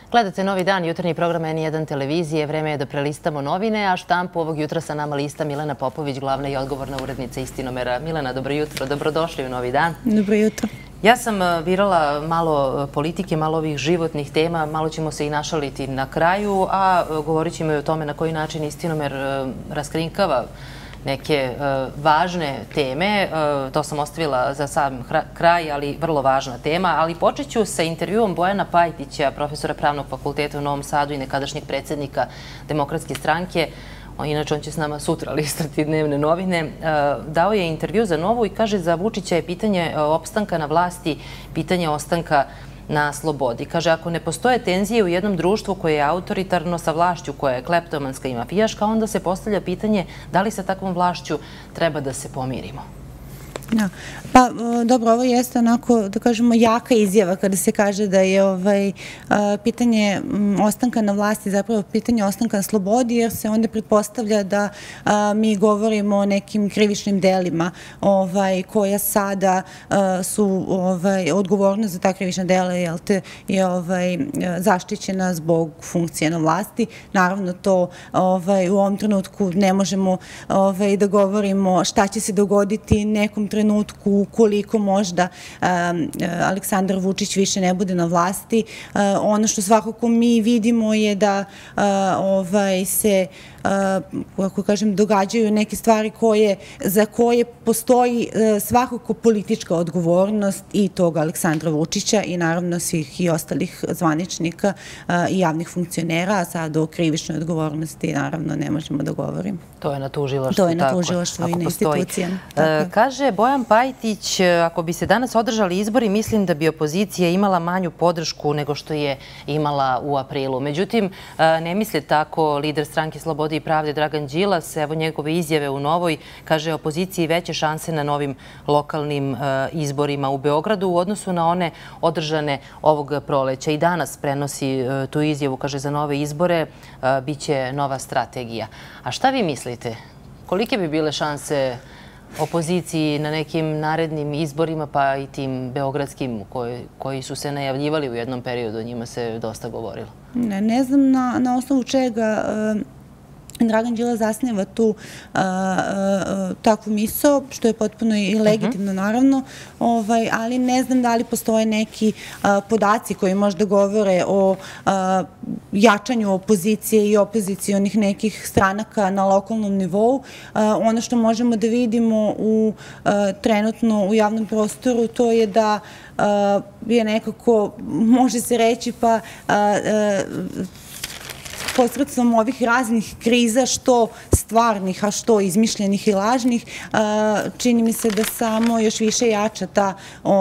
Gledate Novi dan, jutarnji program N1 televizije. Vreme je da prelistamo novine, a štampu ovog jutra sa nama lista Milena Popović, glavna i odgovorna urednica Istinomera. Milena, dobro jutro, dobrodošli u Novi dan. Dobro jutro. Ja sam birala malo politike, malo ovih životnih tema, malo ćemo se i našaliti na kraju, a govorit ćemo i o tome na koji način Istinomer raskrinkava neke važne teme. To sam ostavila za sam kraj, ali vrlo važna tema. Ali počet ću sa intervjuom Bojana Pajtića, profesora Pravnog fakulteta u Novom Sadu i nekadašnjeg predsjednika Demokratske stranke. Inače, on će s nama sutra listati dnevne novine. Dao je intervju za Novu i kaže za Vučića je pitanje opstanka na vlasti, pitanje ostanka na slobodi. Kaže, ako ne postoje tenzije u jednom društvu koje je autoritarno sa vlašću koja je kleptomanska i mafijaška, onda se postavlja pitanje da li sa takvom vlašću treba da se pomirimo. Pa dobro, ovo jeste onako, da kažemo, jaka izjava kada se kaže da je pitanje ostanka na vlasti zapravo pitanje ostanka na slobodi, jer se onda pretpostavlja da mi govorimo o nekim krivičnim delima koja sada su odgovorna za ta krivična dela je zaštićena zbog funkcije na vlasti. Naravno, to u ovom trenutku ne možemo da govorimo šta će se dogoditi nekom trenutku ukoliko možda Aleksandar Vučić više ne bude na vlasti. Ono što svakako mi vidimo je da se, kako kažem, događaju neke stvari za koje postoji svakako politička odgovornost i tog Aleksandra Vučića i naravno svih i ostalih zvaničnika i javnih funkcionera, a sad o krivičnoj odgovornosti naravno ne možemo da govorimo. To je na tužilaštvu. To je na tužilaštvu i na institucijama. Kaže Bojan Pajtić, ako bi se danas održali izbori, mislim da bi opozicija imala manju podršku nego što je imala u aprilu. Međutim, ne misle tako lider Stranke slobode i pravde Dragan Đilas. Evo njegove izjave u Novoj. Kaže, opoziciji veće šanse na novim lokalnim izborima u Beogradu u odnosu na one održane ovog proleća. I danas prenosi tu izjavu, kaže, za nove izbore biće nova strategija. A šta vi mislite? Kolike bi bile šanse opoziciji na nekim narednim izborima, pa i tim beogradskim koji su se najavljivali u jednom periodu, o njima se dosta govorilo? Ne znam na osnovu čega Dragan Đilas zasniva tu takvu misao, što je potpuno i legitimno naravno, ali ne znam da li postoje neki podaci koji možda govore o jačanju opozicije i opozicionih nekih stranaka na lokalnom nivou. Ono što možemo da vidimo trenutno u javnom prostoru, to je da je nekako, može se reći, pa posredstvom ovih raznih kriza, što stvarnih, a što izmišljenih i lažnih, čini mi se da samo još više jača ta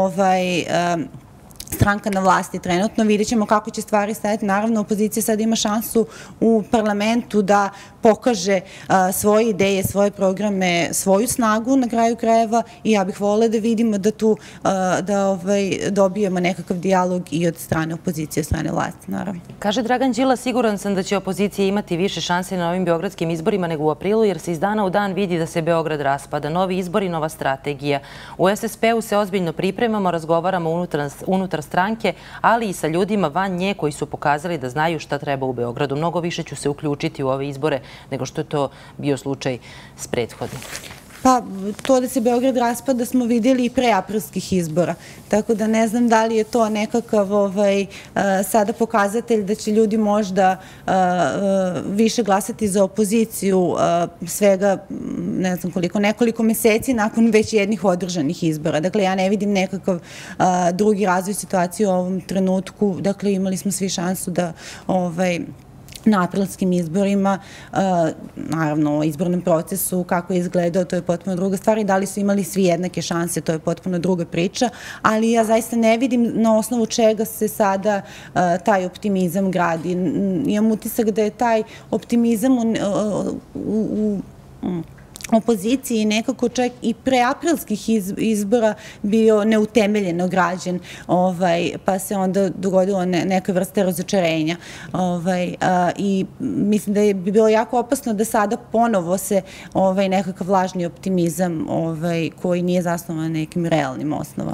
stranka na vlasti trenutno. Vidjet ćemo kako će stvari stajati. Naravno, opozicija sad ima šansu u parlamentu da pokaže svoje ideje, svoje programe, svoju snagu na kraju krajeva i ja bih voljela da vidimo da tu dobijemo nekakav dijalog i od strane opozicije, od strane vlasti, naravno. Kaže Dragan Đilas, siguran sam da će opozicija imati više šanse na ovim beogradskim izborima nego u aprilu, jer se iz dana u dan vidi da se Beograd raspada. Novi izbori, nova strategija. U SSP-u se ozbiljno pripremamo, razgovaramo unutar stranke, ali i sa ljudima van nje koji su pokazali da znaju šta treba u Beogradu. Mnogo više ću se uključiti u ove izbore nego što je to bio slučaj s prethodnim. Pa, to da se Beograd raspada smo vidjeli i pre aprilskih izbora. Tako da ne znam da li je to nekakav sada pokazatelj da će ljudi možda više glasati za opoziciju svega, ne znam koliko, nekoliko meseci nakon već jednih održanih izbora. Dakle, ja ne vidim nekakav drugi razvoj situacije u ovom trenutku. Dakle, imali smo svi šansu da na aprilskim izborima, naravno o izbornom procesu, kako je izgledao, to je potpuno druga stvar i da li su imali svi jednake šanse, to je potpuno druga priča, ali ja zaista ne vidim na osnovu čega se sada taj optimizam gradi. Imam utisak da je taj optimizam u opoziciji nekako čak i pre aprilskih izbora bio neutemeljeno građen, pa se onda dogodilo neka vrsta razočarenja. I mislim da bi bilo jako opasno da sada ponovo se nekakav lažni optimizam koji nije zasnovan na nekim realnim osnovama.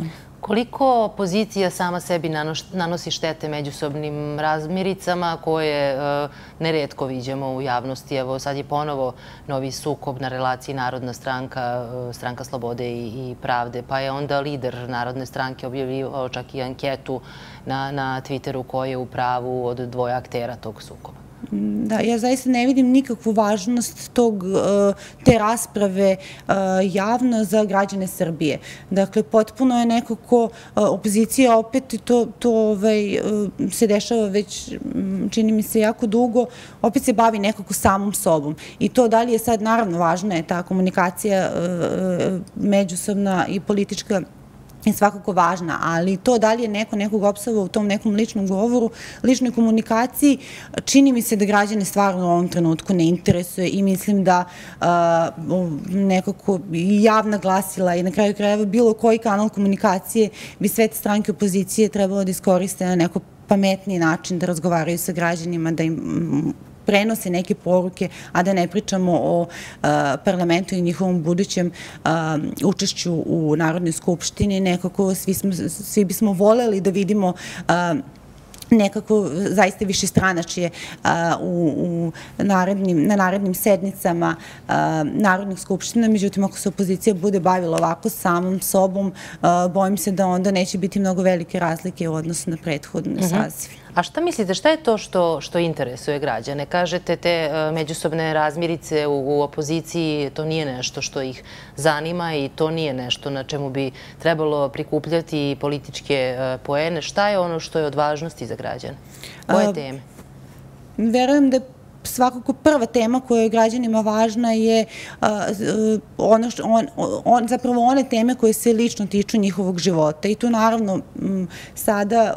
Koliko opozicija sama sebi nanosi štete međusobnim razmiricama koje neretko viđamo u javnosti? Evo sad je ponovo novi sukob na relaciji Narodna stranka, Stranka slobode i pravde, pa je onda lider Narodne stranke objavio čak i anketu na Twitteru ko je u pravu od dvoje aktera tog sukoba. Da, ja zaista ne vidim nikakvu važnost te rasprave javno za građane Srbije. Dakle, potpuno je nekako opozicija opet, i to se dešava već, čini mi se, jako dugo, opet se bavi nekako samom sobom. I to da li je sad, naravno, važna je ta komunikacija međusobna i politička, je svakako važna, ali to da li je neko nekog opsovao u tom nekom ličnom govoru, ličnoj komunikaciji, čini mi se da građane stvarno u ovom trenutku ne interesuje i mislim da nekako i javna glasila i na kraju krajeva bilo koji kanal komunikacije bi sve te stranke opozicije trebalo da iskoriste na neko pametniji način da razgovaraju sa građanima, da im prenose neke poruke, a da ne pričamo o parlamentu i njihovom budućem učešću u Narodnoj skupštini. Nekako svi bismo voleli da vidimo nekako zaista višestranačje na narednim sednicama Narodnih skupština. Međutim, ako se opozicija bude bavila ovako samom sobom, bojim se da onda neće biti mnogo velike razlike u odnosu na prethodne sazive. A šta mislite, šta je to što interesuje građane? Kažete, te međusobne razmirice u opoziciji, to nije nešto što ih zanima i to nije nešto na čemu bi trebalo prikupljati političke poene. Šta je ono što je od važnosti za građane? Koje teme? Verujem da svakako prva tema koja je građanima važna je zapravo one teme koje se lično tiču njihovog života. I tu naravno sada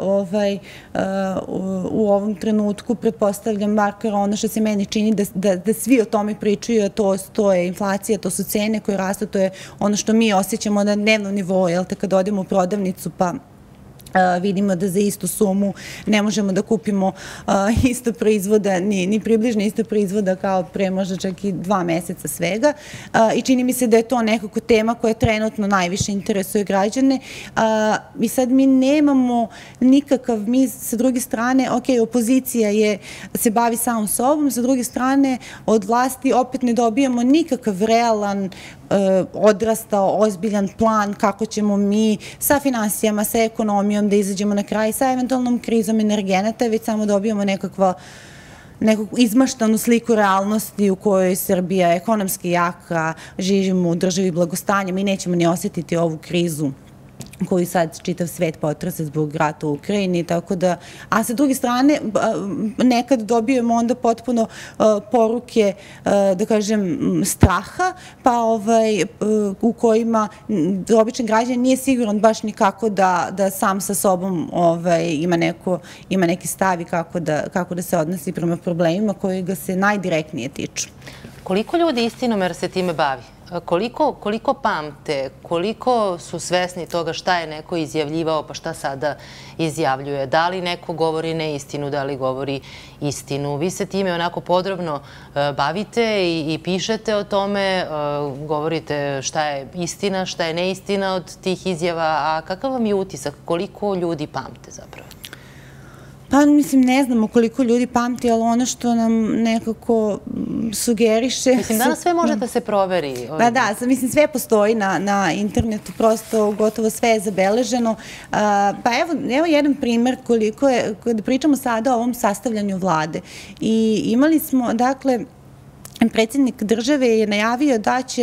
u ovom trenutku pretpostavljam, makar ono što se meni čini da svi o tome pričaju, a to je inflacija, to su cene koje rastu, to je ono što mi osjećamo na dnevnom nivou, jel te, kad odemo u prodavnicu pa vidimo da za istu sumu ne možemo da kupimo isto proizvoda, ni približno isto proizvoda kao pre možda čak i 2 meseca svega. I čini mi se da je to nekako tema koja trenutno najviše interesuje građane. I sad mi nemamo nikakav, mi sa druge strane, ok, opozicija se bavi samom sobom, sa druge strane od vlasti opet ne dobijamo nikakav realan odrastao, ozbiljan plan kako ćemo mi sa finansijama, sa ekonomijom da izađemo na kraj, sa eventualnom krizom energenata, već samo dobijamo neku izmaštanu sliku realnosti u kojoj je Srbija ekonomski jaka, živimo u državi blagostanja, mi nećemo ni osjetiti ovu krizu koju sad čitav svet potrese zbog rata u Ukrajini, tako da, a sa druge strane nekad dobijemo onda potpuno poruke, da kažem, straha, pa u kojima običan građan nije siguran baš nikako da sam sa sobom ima neki stav i kako da se odnosi prema problemima koji ga se najdirektnije tiču. Koliko ljudi istinomer se time bavi? Koliko pamte, koliko su svesni toga šta je neko izjavljivao, pa šta sada izjavljuje? Da li neko govori neistinu, da li govori istinu? Vi se time onako podrobno bavite i pišete o tome, govorite šta je istina, šta je neistina od tih izjava, a kakav vam je utisak? Koliko ljudi pamte zapravo? Pa, mislim, ne znamo koliko ljudi pamti, ali ono što nam nekako sugeriše... Mislim, danas sve može da se proveri. Pa da, mislim, sve postoji na internetu, prosto gotovo sve je zabeleženo. Pa evo jedan primer koliko je, kada pričamo sada o ovom sastavljanju vlade. I imali smo, dakle, predsjednik države je najavio da će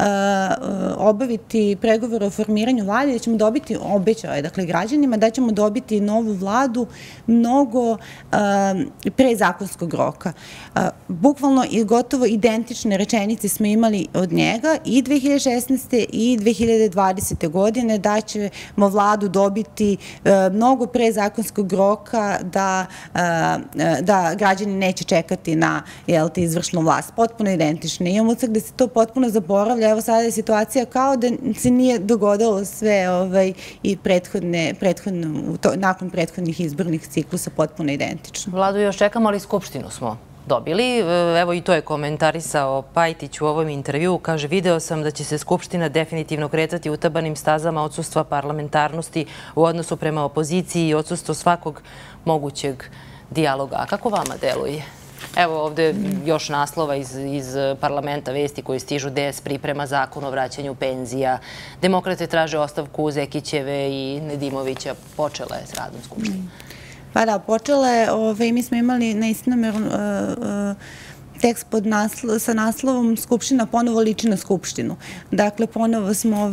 obaviti pregovore o formiranju vlade, da ćemo dobiti, obećao je dakle građanima, da ćemo dobiti novu vladu mnogo pre zakonskog roka. Bukvalno i gotovo identične rečenice smo imali od njega i 2016. i 2020. godine, da ćemo vladu dobiti mnogo pre zakonskog roka, da građani neće čekati na izvršnu vlast. Potpuno identične. Imam utisak da se to potpuno zaboravlja. Evo sada je situacija kao da se nije dogodilo sve i nakon prethodnih izbornih ciklusa potpuno identično. Vladu još čekamo, ali Skupštinu smo dobili. Evo i to je komentarisao Pajtić u ovom intervjuu. Kaže, video sam da će se Skupština definitivno kretati utabanim stazama odsustva parlamentarnosti u odnosu prema opoziciji i odsustvo svakog mogućeg dijaloga. A kako vama deluje? Evo ovde još naslova iz parlamenta, vesti koji stižu. DS priprema zakon o vraćanju penzija. Demokrate traže ostavku Zekićeve i Nedimovića. Počela je s radom Skupštine. Pa da, počela je. Mi smo imali na Istinomeru tekst sa naslovom Skupština ponovo liči na Skupštinu. Dakle, ponovo smo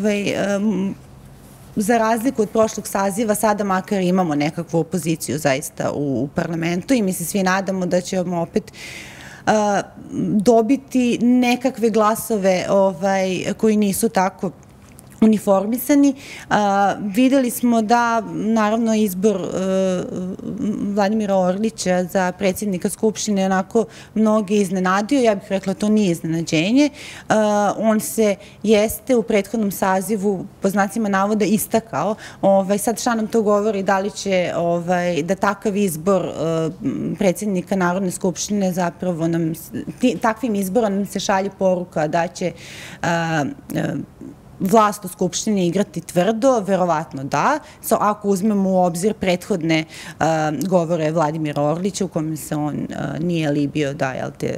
za razliku od prošlog saziva, sada makar imamo nekakvu opoziciju zaista u parlamentu i mi se svi nadamo da ćemo opet dobiti nekakve glasove koji nisu tako uniformisani. Videli smo da, naravno, izbor Vladimira Orlića za predsjednika Skupštine onako mnoge iznenadio. Ja bih rekla to nije iznenađenje. On se jeste u prethodnom sazivu, po znacima navoda, istakao. Sad šta nam to govori? Da li će da takav izbor predsjednika Narodne skupštine zapravo takvim izborom nam se šalje poruka da će vlast u Skupštini igrati tvrdo? Verovatno da. Ako uzmemo u obzir prethodne govore Vladimira Orlića u kome se on nije libio da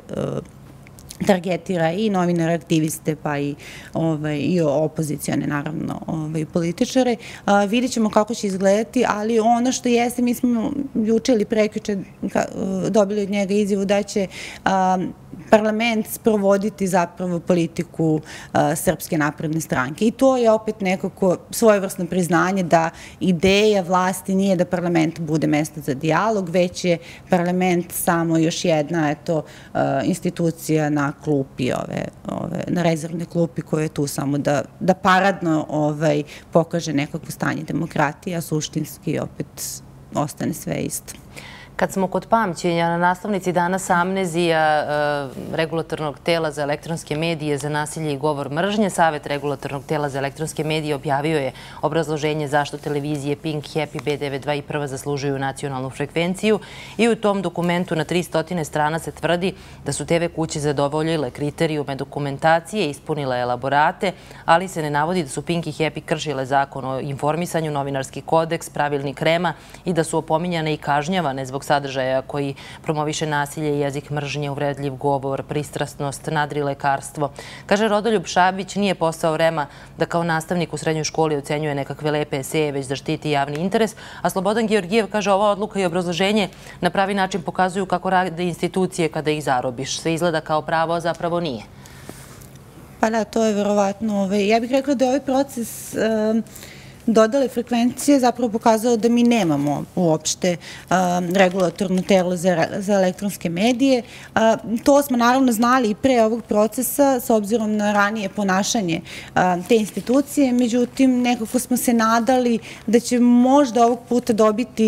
targetira i novinare, aktiviste, pa i opozicione, naravno, političare. Vidjet ćemo kako će izgledati, ali ono što jeste, mi smo juče ili prekjuče dobili od njega izjavu da će parlament sprovoditi zapravo politiku Srpske napredne stranke. I to je opet nekako svojevrsno priznanje da ideja vlasti nije da parlament bude mesto za dijalog, već je parlament samo još jedna institucija na klupi, na rezervne klupi koja je tu samo da paradno pokaže nekako stanje demokratije, a suštinski opet ostane sve isto. Kad smo kod pamćenja, na naslovnici danas amnezija Regulatornog tela za elektronske medije za nasilje i govor mržnje. Savet Regulatornog tela za elektronske medije objavio je obrazloženje zašto televizije Pink, Happy, B92 i Prva zaslužuju nacionalnu frekvenciju i u tom dokumentu na 300 strana se tvrdi da su TV kuće zadovoljile kriterijume dokumentacije, ispunile elaborate, ali se ne navodi da su Pink i Happy kršile zakon o informisanju, novinarski kodeks, pravilnik REM-a i da su opominjane i kažnjavane zbog sadržaja koji promoviše nasilje, jezik mržnje, uvredljiv govor, pristrasnost, nadrilekarstvo. Kaže, Rodoljub Šabić nije posao REM-a da kao nastavnik u srednjoj školi ocenjuje nekakve lepe eseje, već da štiti javni interes, a Slobodan Georgijev kaže, ova odluka i obrazloženje na pravi način pokazuju kako rade institucije kada ih zarobiš. Sve izgleda kao pravo, a zapravo nije. Pa da, to je verovatno. Ja bih rekla da je ovaj proces dodale frekvencije zapravo pokazalo da mi nemamo uopšte regulatorno telo za elektronske medije. To smo naravno znali i pre ovog procesa s obzirom na ranije ponašanje te institucije, međutim nekako smo se nadali da će možda ovog puta dobiti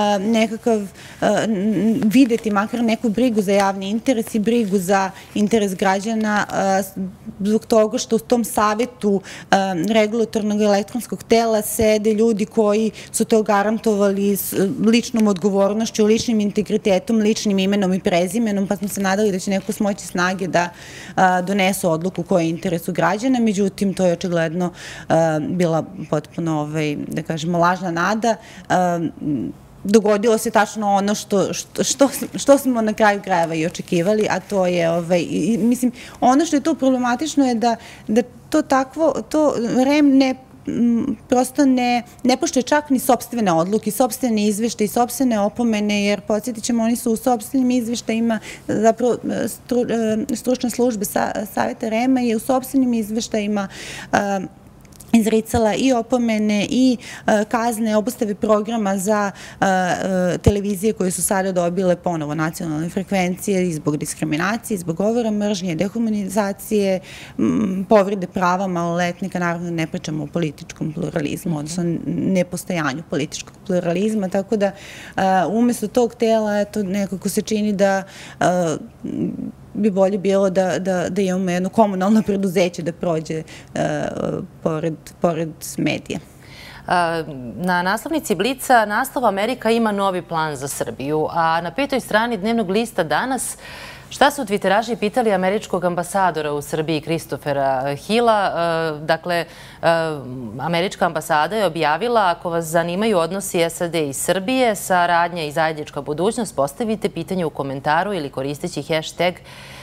videti makar neku brigu za javni interes i brigu za interes građana zbog toga što u tom savetu regulatornog elektronskog tela sede ljudi koji su to garantovali s ličnom odgovornošću, ličnim integritetom, ličnim imenom i prezimenom, pa smo se nadali da će neko smoći snage da donesu odluku koja je interesu građana. Međutim, to je očigledno bila potpuno, da kažemo, lažna nada. Dogodilo se tačno ono što smo na kraju krajeva i očekivali, a to je, mislim, ono što je tu problematično je da to takvo, to REM prosto ne poštuje čak ni sopstvene odluke, sopstvene izveštaje i sopstvene opomene, jer podsjetit ćemo, oni su u sopstvenim izveštajima, zapravo stručne službe Saveta REM-a je u sopstvenim izveštajima izricala i opomene i kazne, obustave programa za televizije koje su sada dobile ponovo nacionalne frekvencije i zbog diskriminacije, zbog govora mržnje, dehumanizacije, povrede prava maloletnika. Naravno, ne pričamo o političkom pluralizmu, odnosno nepostojanju političkog pluralizma, tako da umesto tog tela nekako se čini da bi bolje bilo da imamo jedno komunalno preduzeće da prođe pored medija. Na naslovnici Blica naslov Amerika ima novi plan za Srbiju, a na 5. strani dnevnog lista Danas šta su twitteraši pitali američkog ambasadora u Srbiji Christophera Hilla. Dakle, američka ambasada je objavila: ako vas zanimaju odnosi SAD i Srbije, saradnja i zajednička budućnost, postavite pitanje u komentaru ili koristeći hashtag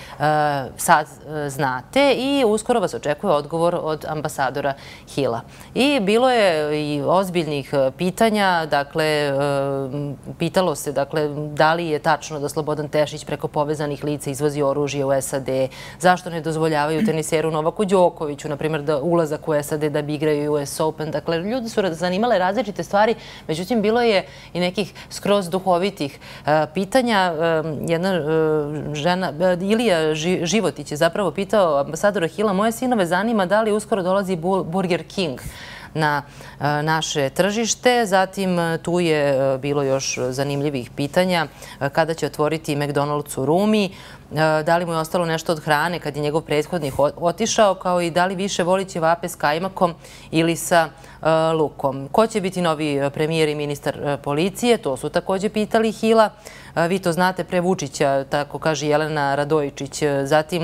sad znate, i uskoro vas očekuje odgovor od ambasadora Hilla. I bilo je i ozbiljnih pitanja, dakle, pitalo se da li je tačno da Slobodan Tešić preko povezanih lica izvozi oružje u SAD, zašto ne dozvoljavaju teniseru Novaku Đokoviću, na primjer, da ulazak u SAD da bi igraju US Open. Dakle, ljudi su zanimale različite stvari, međutim, bilo je i nekih skroz duhovitih pitanja. Jedna žena, Ilija Životić, je zapravo pitao ambasadora Hilla: moje sinove zanima da li uskoro dolazi Burger King na naše tržište. Zatim tu je bilo još zanimljivih pitanja: kada će otvoriti McDonald's u Rumi, da li mu je ostalo nešto od hrane kad je njegov prethodnik otišao, kao i da li više voli ćevape s kajmakom ili sa lukom. Ko će biti novi premijer i ministar policije? To su također pitali Hilla. Vi to znate pre Vučića, tako kaže Jelena Radojičić. Zatim,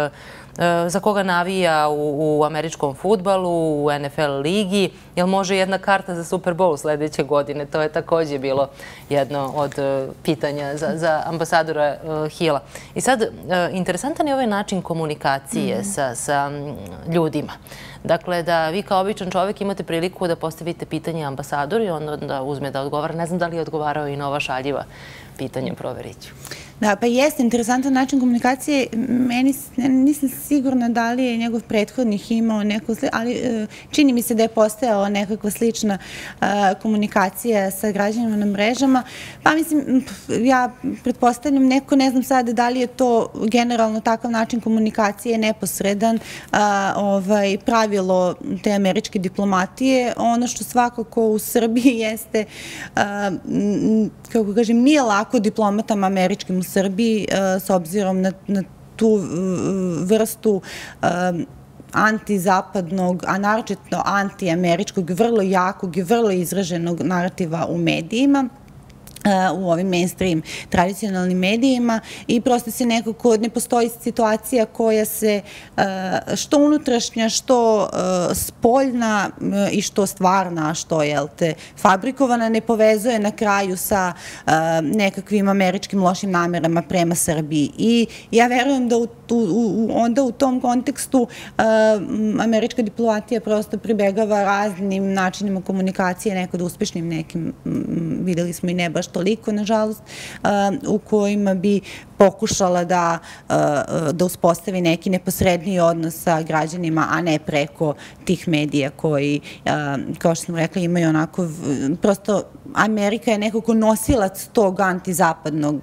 za koga navija u američkom fudbalu, u NFL ligi, jel može jedna karta za Super Bowl sledeće godine? To je također bilo jedno od pitanja za ambasadora Hilla. I sad, interesantan je ovaj način komunikacije sa ljudima. Dakle, da vi kao običan čovjek imate priliku da postavite pitanje ambasadoru i onda da uzme da odgovara. Ne znam da li je odgovarao i na ova šaljiva pitanja, proverit ću. Da, pa jeste interesantan način komunikacije. Nisam sigurna da li je njegov prethodnik imao neko, ali čini mi se da je postojala nekakva slična komunikacija sa građanima na mrežama. Pa mislim, ja pretpostavljam neko, ne znam sada da li je to generalno takav način komunikacije neposredan pravilo te američke diplomatije. Ono što svakako u Srbiji jeste, kako kažem, nije lako diplomatama američkim u Srbiji s obzirom na tu vrstu antizapadnog, a naročito antiameričkog, vrlo jakog i vrlo izraženog narativa u medijima, u ovim mainstream tradicionalnim medijima, i prosto se nekako ne postoji situacija koja se što unutrašnja, što spoljna i što stvarna, što fabrikovana, ne povezuje na kraju sa nekakvim američkim lošim namerama prema Srbiji. I ja verujem da onda u tom kontekstu američka diplomatija prosto pribegava raznim načinima komunikacije, nekad uspešnim, nekim videli smo i ne baš toliko, nažalost, u kojima bi pokušala da uspostavi neki neposredniji odnos sa građanima, a ne preko tih medija koji, kao što sam rekla, imaju onako, prosto Amerika je nekako nosilac tog antizapadnog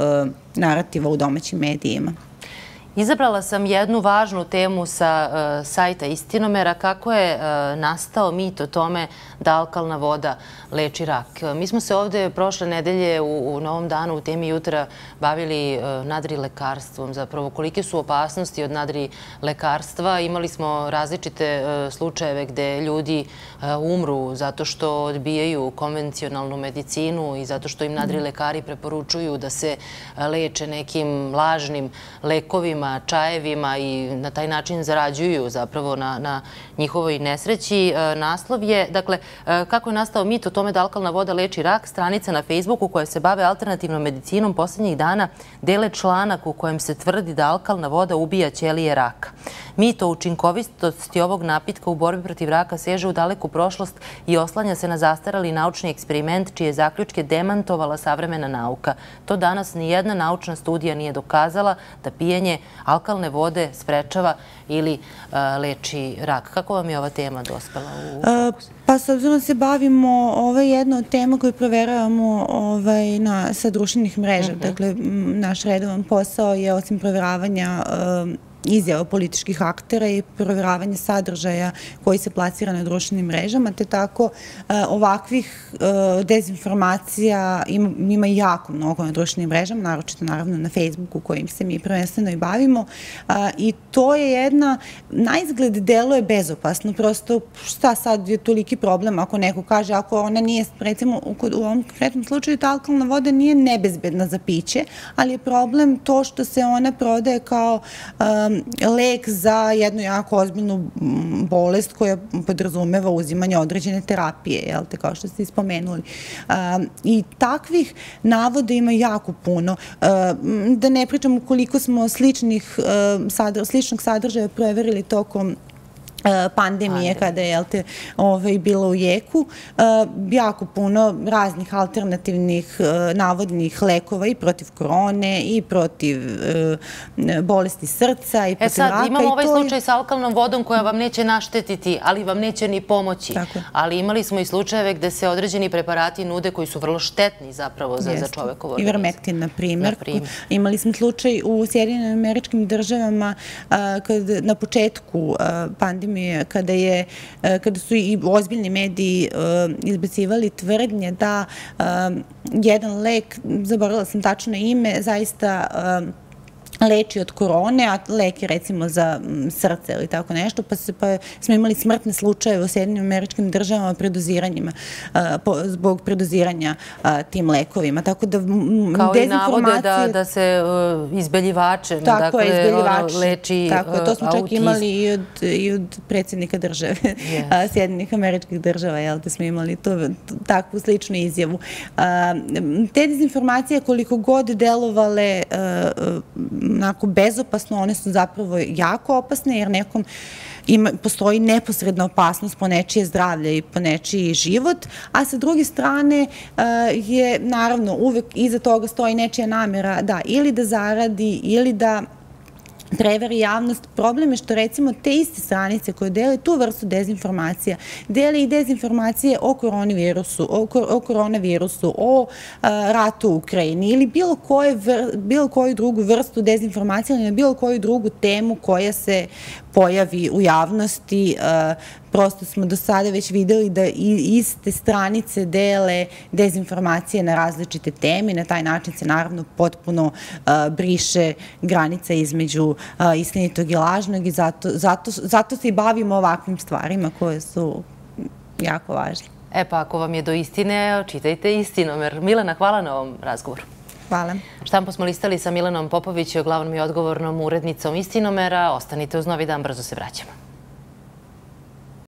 narativa u domaćim medijima. Izabrala sam jednu važnu temu sa sajta Istinomera: kako je nastao mit o tome da alkalna voda leči rak. Mi smo se ovde prošle nedelje u Novom danu u temi jutra bavili nadrilekarstvom, zapravo kolike su opasnosti od nadrilekarstva. Imali smo različite slučajeve gde ljudi umru zato što odbijaju konvencionalnu medicinu i zato što im nadrilekari preporučuju da se leče nekim lažnim lekovima, čajevima, i na taj način zarađuju zapravo na njihovoj nesreći. Naslov je, dakle, kako je nastao mit o tome da alkalna voda leči rak. Stranica na Facebooku koja se bave alternativnom medicinom poslednjih dana dele članak u kojem se tvrdi da alkalna voda ubija ćelije raka. Mit o učinkovitosti ovog napitka u borbi protiv raka seže u daleku prošlost i oslanja se na zastarali naučni eksperiment čije zaključke demantovala savremena nauka. To danas nijedna naučna studija nije dokazala da pijenje alkalne vode sprečava ili leči rak. Kako vam je ova tema dospela u fokus? Pa s obzirom da se bavimo, ovo je jedna od tema koju proveravamo sa društvenih mreža. Dakle, naš redovan posao je, osim proveravanja izjava političkih aktera i provjeravanje sadržaja koji se plasira na društvenim mrežama, te tako ovakvih dezinformacija ima jako mnogo na društvenim mrežama, naročito naravno na Facebooku kojim se mi prvenstveno i bavimo, i to je jedna, na izgled deluje bezopasno, prosto šta sad je toliki problem ako neko kaže, ako ona nije, recimo u ovom konkretnom slučaju ta alkalna voda nije nebezbedna za piće, ali je problem to što se ona prodaje kao lek za jednu jako ozbiljnu bolest koja podrazumeva uzimanje određene terapije, jel te, kao što ste ispomenuli. I takvih navoda ima jako puno. Da ne pričamo koliko smo sličnog sadržaja proverili tokom pandemije kada je bila u jeku. Jako puno raznih alternativnih navodnih lekova i protiv korone i protiv bolesti srca i protiv raka. Sad, imamo ovaj slučaj sa alkalnom vodom koja vam neće naštetiti, ali vam neće ni pomoći. Ali imali smo i slučajeve gde se određeni preparati nude koji su vrlo štetni zapravo za čovekovo organizam. Ivermektin, na primjer. Imali smo slučaj u Sjedinim Američkim Državama na početku pandemije, kada su i ozbiljni mediji izbacivali tvrdnje da jedan lek, zaboravila sam tačno ime, zaista leči od korone, a lek je recimo za srce ili tako nešto, pa smo imali smrtne slučajeve u Sjedinim Američkim Državama zbog predoziranja tim lekovima. Tako da kao i navode da se izbeljivače leči autizam. To smo čak imali i od predsjednika države Sjedinih Američkih Država, da smo imali takvu sličnu izjavu. Te dezinformacije, koliko god delovale onako bezopasno, one su zapravo jako opasne, jer nekom postoji neposredna opasnost po nečije zdravlje i po nečiji život, a sa druge strane je naravno uvek iza toga stoji nečija namjera ili da zaradi ili da prevari javnost. Problem je što recimo te iste stranice koje dele tu vrstu dezinformacija, dele i dezinformacije o koronavirusu, o ratu u Ukrajini ili bilo koju drugu vrstu dezinformacija ili na bilo koju drugu temu koja se pojavi u javnosti. Prosto smo do sada već videli da iste stranice dele dezinformacije na različite teme. Na taj način se naravno potpuno briše granica između istinitog i lažnog i zato se i bavimo ovakvim stvarima koje su jako važne. Pa ako vam je do istine, čitajte Istinomer. Milena, hvala na ovom razgovoru. Hvala. Štampu smo listali sa Milenom Popović, glavnom i odgovornom urednicom Istinomera. Ostanite uz Novi dan, brzo se vraćamo.